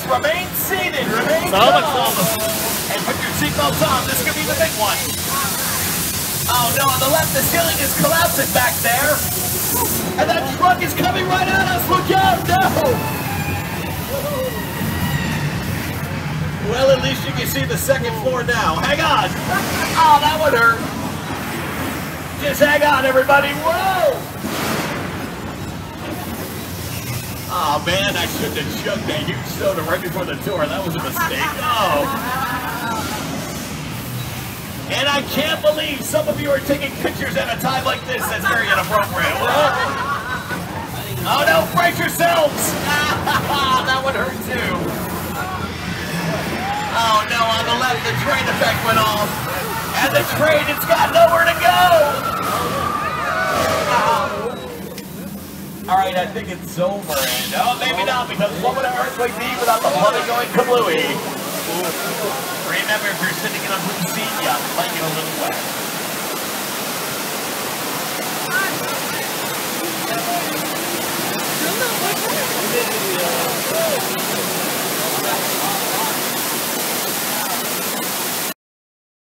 remain seated, remain Calm. calm. And put your seatbelts on, this could be the big one. Oh no, on the left, the ceiling is collapsing back there. And that truck is coming right at us, look out, no! Well, at least you can see the second floor now. Hang on. Oh, that would hurt. Just hang on, everybody. Whoa! Oh, man, I shouldn't have chugged that huge soda right before the tour. That was a mistake. Oh. And I can't believe some of you are taking pictures at a time like this. That's very inappropriate. Oh, no, brace yourselves. That would hurt, too. Oh no, on the left, the train effect went off. And the train, it's got nowhere to go! Alright, I think it's over, and oh, maybe not, because what would an earthquake be without the bloody going kablooey? Remember, if you're sitting in a blue seat,